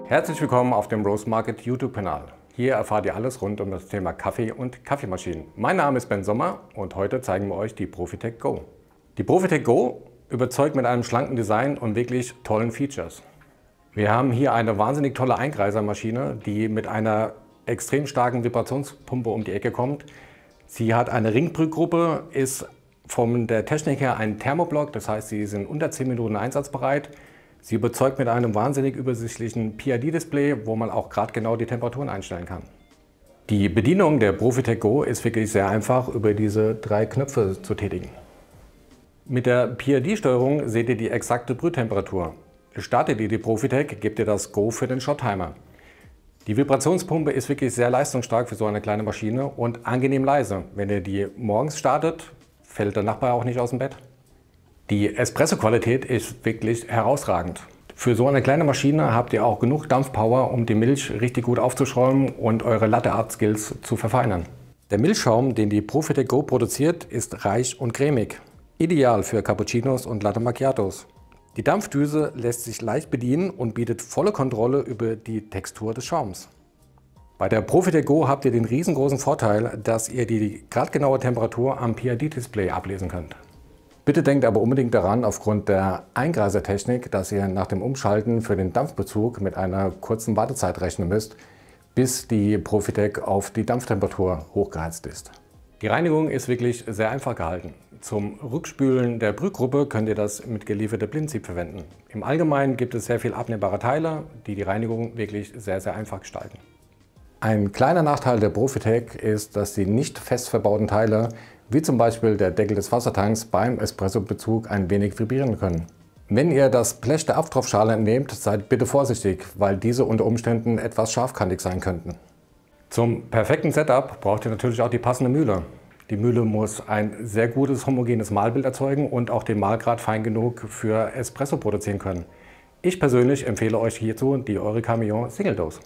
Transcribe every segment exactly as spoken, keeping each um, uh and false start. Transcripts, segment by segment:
Herzlich willkommen auf dem Roast Market YouTube-Kanal. Hier erfahrt ihr alles rund um das Thema Kaffee und Kaffeemaschinen. Mein Name ist Ben Sommer und heute zeigen wir euch die Profitec Go. Die Profitec Go überzeugt mit einem schlanken Design und wirklich tollen Features. Wir haben hier eine wahnsinnig tolle Eingreisermaschine, die mit einer extrem starken Vibrationspumpe um die Ecke kommt. Sie hat eine Ringbrückgruppe, ist von der Technik her ein Thermoblock, das heißt, sie sind unter zehn Minuten einsatzbereit. Sie überzeugt mit einem wahnsinnig übersichtlichen P I D-Display, wo man auch gerade genau die Temperaturen einstellen kann. Die Bedienung der Profitec Go ist wirklich sehr einfach über diese drei Knöpfe zu tätigen. Mit der P I D-Steuerung seht ihr die exakte Brühtemperatur. Startet ihr die Profitec, gebt ihr das Go für den Shot-Timer. Die Vibrationspumpe ist wirklich sehr leistungsstark für so eine kleine Maschine und angenehm leise. Wenn ihr die morgens startet, fällt der Nachbar auch nicht aus dem Bett. Die Espresso-Qualität ist wirklich herausragend. Für so eine kleine Maschine habt ihr auch genug Dampfpower, um die Milch richtig gut aufzuschäumen und eure Latte-Art-Skills zu verfeinern. Der Milchschaum, den die Profitec Go produziert, ist reich und cremig. Ideal für Cappuccinos und Latte Macchiatos. Die Dampfdüse lässt sich leicht bedienen und bietet volle Kontrolle über die Textur des Schaums. Bei der Profitec Go habt ihr den riesengroßen Vorteil, dass ihr die gradgenaue Temperatur am P I D-Display ablesen könnt. Bitte denkt aber unbedingt daran, aufgrund der Eingreisertechnik, dass ihr nach dem Umschalten für den Dampfbezug mit einer kurzen Wartezeit rechnen müsst, bis die Profitec auf die Dampftemperatur hochgeheizt ist. Die Reinigung ist wirklich sehr einfach gehalten. Zum Rückspülen der Brühgruppe könnt ihr das mit gelieferter Blindsieb verwenden. Im Allgemeinen gibt es sehr viel abnehmbare Teile, die die Reinigung wirklich sehr, sehr einfach gestalten. Ein kleiner Nachteil der Profitec ist, dass die nicht fest verbauten Teile, wie zum Beispiel der Deckel des Wassertanks, beim Espresso-Bezug ein wenig vibrieren können. Wenn ihr das Blech der Abtropfschale entnehmt, seid bitte vorsichtig, weil diese unter Umständen etwas scharfkantig sein könnten. Zum perfekten Setup braucht ihr natürlich auch die passende Mühle. Die Mühle muss ein sehr gutes homogenes Mahlbild erzeugen und auch den Mahlgrad fein genug für Espresso produzieren können. Ich persönlich empfehle euch hierzu die Eureka Millon Single Dose.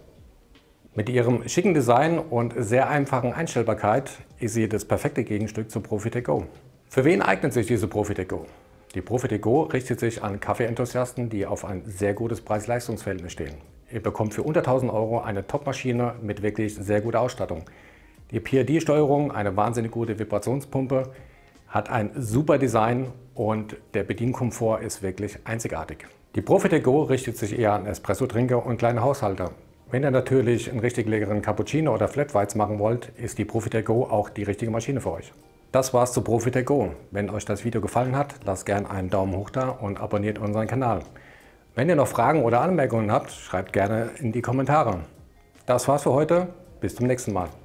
Mit ihrem schicken Design und sehr einfachen Einstellbarkeit ist sie das perfekte Gegenstück zur Profitec Go. Für wen eignet sich diese Profitec Go? Die Profitec Go richtet sich an Kaffeeenthusiasten, die auf ein sehr gutes Preis-Leistungs-Verhältnis stehen. Ihr bekommt für unter tausend Euro eine Top-Maschine mit wirklich sehr guter Ausstattung. Die P I D-Steuerung, eine wahnsinnig gute Vibrationspumpe, hat ein super Design und der Bedienkomfort ist wirklich einzigartig. Die Profitec Go richtet sich eher an Espresso-Trinker und kleine Haushalter. Wenn ihr natürlich einen richtig leckeren Cappuccino oder Flat Whites machen wollt, ist die Profitec Go auch die richtige Maschine für euch. Das war's zu Profitec Go. Wenn euch das Video gefallen hat, lasst gerne einen Daumen hoch da und abonniert unseren Kanal. Wenn ihr noch Fragen oder Anmerkungen habt, schreibt gerne in die Kommentare. Das war's für heute. Bis zum nächsten Mal.